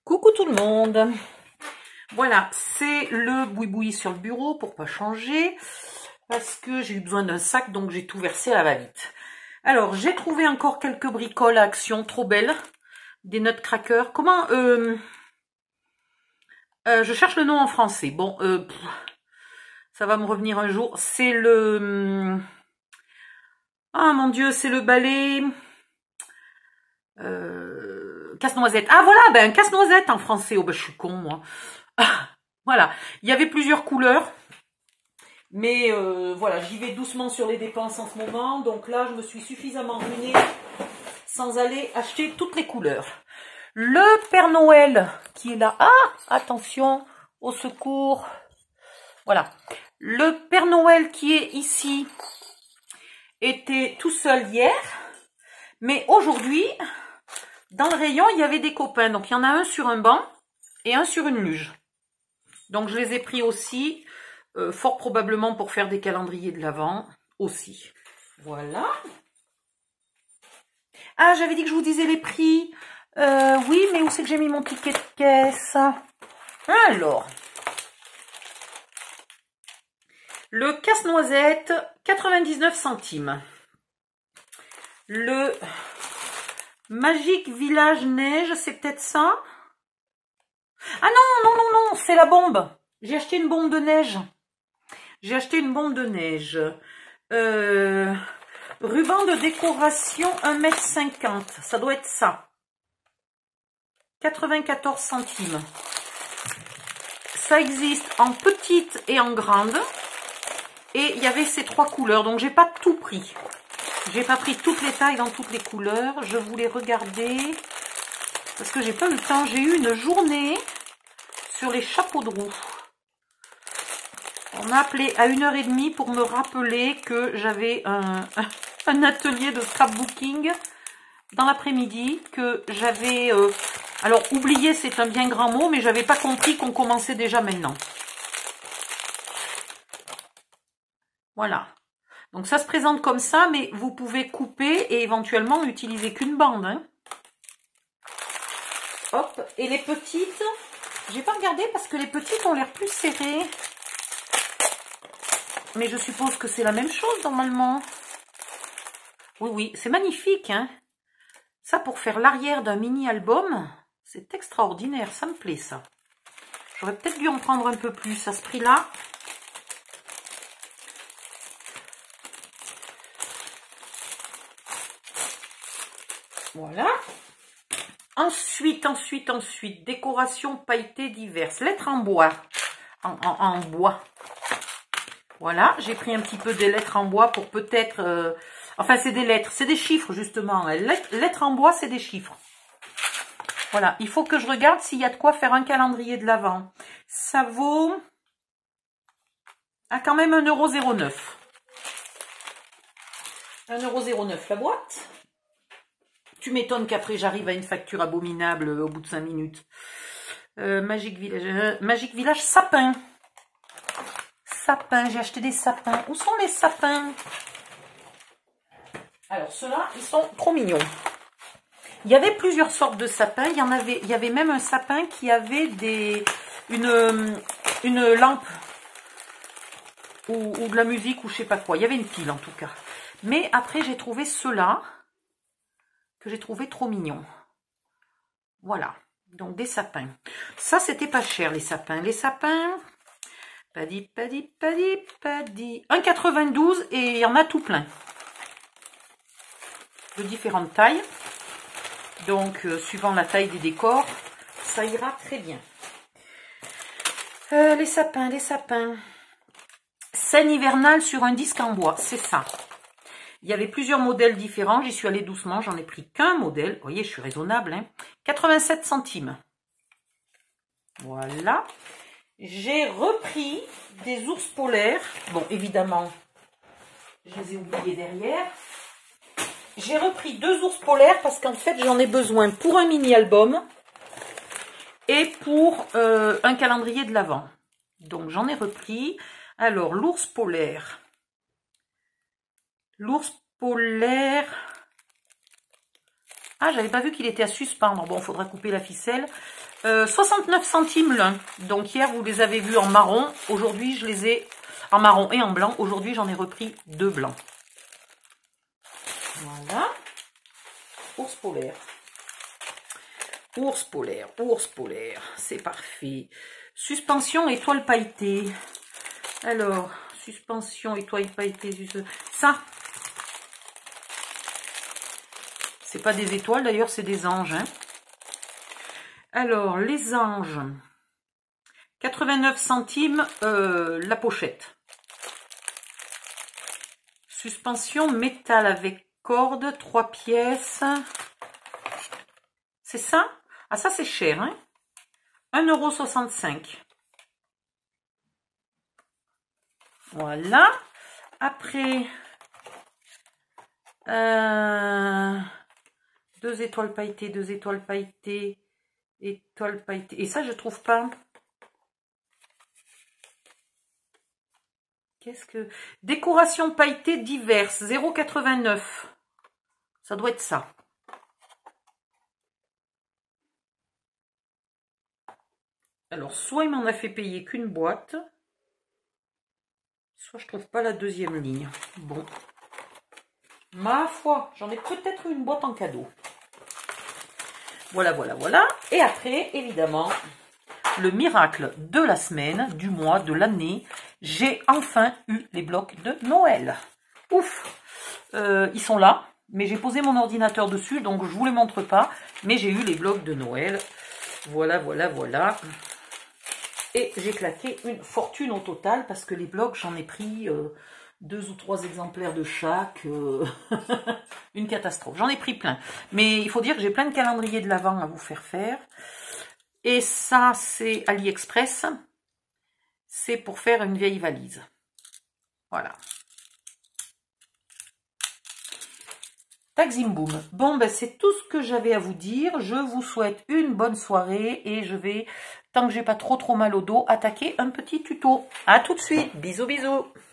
Coucou tout le monde. Voilà, c'est le boui-boui sur le bureau pour pas changer. Parce que j'ai eu besoin d'un sac, donc j'ai tout versé à la va-vite. Alors, j'ai trouvé encore quelques bricoles à Action, trop belles. Des nutcrackers. Comment je cherche le nom en français. Bon, ça va me revenir un jour. C'est le... Ah mon Dieu, c'est le balai... casse-noisette. Ah voilà, ben un casse-noisette en français. Oh ben je suis con moi. Voilà, il y avait plusieurs couleurs. Mais voilà, j'y vais doucement sur les dépenses en ce moment. Donc là, je me suis suffisamment ruinée sans aller acheter toutes les couleurs. Le Père Noël qui est là. Ah, attention, au secours. Voilà. Le Père Noël qui est ici était tout seul hier. Mais aujourd'hui, dans le rayon, il y avait des copains. Donc il y en a un sur un banc et un sur une luge. Donc je les ai pris aussi. Fort probablement pour faire des calendriers de l'Avent aussi. Voilà. Ah, j'avais dit que je vous disais les prix. Oui, mais où c'est que j'ai mis mon ticket de caisse? Alors, le casse-noisette, 99 centimes. Le Magique Village Neige, c'est peut-être ça? Ah non, non, non, non, c'est la bombe. J'ai acheté une bombe de neige. J'ai acheté une bombe de neige. Ruban de décoration 1,50 m. Ça doit être ça. 94 centimes. Ça existe en petite et en grande. Et il y avait ces trois couleurs. Donc j'ai pas tout pris. J'ai pas pris toutes les tailles dans toutes les couleurs. Je voulais regarder. Parce que j'ai pas eu le temps. J'ai eu une journée sur les chapeaux de roue. On m'a appelé à 1h30 pour me rappeler que j'avais un atelier de scrapbooking dans l'après-midi, que j'avais... alors, oublié, c'est un bien grand mot, mais j'avais pas compris qu'on commençait déjà maintenant. Voilà. Donc, ça se présente comme ça, mais vous pouvez couper et éventuellement utiliser qu'une bande. Hein. Hop. Et les petites, j'ai pas regardé parce que les petites ont l'air plus serrées. Mais je suppose que c'est la même chose normalement. Oui, oui, c'est magnifique. Hein. Ça, pour faire l'arrière d'un mini-album, c'est extraordinaire. Ça me plaît, ça. J'aurais peut-être dû en prendre un peu plus à ce prix-là. Voilà. Ensuite, décoration pailletée diverses. Lettres en bois. En bois. Voilà, j'ai pris un petit peu des lettres en bois pour peut-être... enfin, c'est des lettres, c'est des chiffres justement. Lettres en bois, c'est des chiffres. Voilà, il faut que je regarde s'il y a de quoi faire un calendrier de l'Avent. Ça vaut... Ah, quand même 1,09 €. 1,09 € la boîte. Tu m'étonnes qu'après j'arrive à une facture abominable au bout de 5 minutes. Magique Village sapin. Sapins, j'ai acheté des sapins. Où sont les sapins? Alors, ceux-là, ils sont trop mignons. Il y avait plusieurs sortes de sapins. Il y avait même un sapin qui avait une lampe ou de la musique ou je sais pas quoi. Il y avait une pile en tout cas. Mais après, j'ai trouvé ceux-là que j'ai trouvé trop mignons. Voilà. Donc, des sapins. Ça, c'était pas cher, les sapins. Les sapins... Padi. 1,92 et il y en a tout plein. De différentes tailles. Donc, suivant la taille des décors, ça ira très bien. Les sapins. Scène hivernale sur un disque en bois, c'est ça. Il y avait plusieurs modèles différents. J'y suis allée doucement, j'en ai pris qu'un modèle. Vous voyez, je suis raisonnable. Hein. 87 centimes. Voilà. J'ai repris des ours polaires. Bon, évidemment, je les ai oubliés derrière. J'ai repris 2 ours polaires parce qu'en fait, j'en ai besoin pour un mini-album et pour un calendrier de l'Avent. Donc, j'en ai repris. Alors, l'ours polaire. Ah, j'avais pas vu qu'il était à suspendre. Bon, il faudra couper la ficelle. 69 centimes l'un. Donc hier, vous les avez vus en marron. Aujourd'hui, je les ai en marron et en blanc. Aujourd'hui, j'en ai repris 2 blancs. Voilà. Ours polaire. Ours polaire, ours polaire. C'est parfait. Suspension étoile pailletée. Alors, suspension étoile pailletée. Ça. C'est pas des étoiles, d'ailleurs, c'est des anges. Hein. Alors, les anges. 89 centimes la pochette. Suspension métal avec corde, 3 pièces. C'est ça? Ah, ça, c'est cher. Hein. 1,65 €. Voilà. Après, 2 étoiles pailletées, 2 étoiles pailletées, étoiles pailletées. Et ça, je trouve pas. Qu'est-ce que... Décoration pailletée diverses, 0,89 €. Ça doit être ça. Alors, soit il m'en a fait payer qu'une boîte, soit je trouve pas la deuxième ligne. Bon. Ma foi, j'en ai peut-être une boîte en cadeau. Voilà, voilà, voilà. Et après, évidemment, le miracle de la semaine, du mois, de l'année, j'ai enfin eu les blocs de Noël. Ouf! Ils sont là, mais j'ai posé mon ordinateur dessus, donc je vous les montre pas. Mais j'ai eu les blocs de Noël. Voilà, voilà, voilà. Et j'ai claqué une fortune au total, parce que les blocs, j'en ai pris 2 ou 3 exemplaires de chaque. Une catastrophe. J'en ai pris plein. Mais il faut dire que j'ai plein de calendriers de l'Avent à vous faire. Et ça, c'est AliExpress. C'est pour faire une vieille valise. Voilà. Tac zim boum. Bon, ben c'est tout ce que j'avais à vous dire. Je vous souhaite une bonne soirée et je vais, tant que j'ai pas trop mal au dos, attaquer un petit tuto. À tout de suite. Bisous, bisous.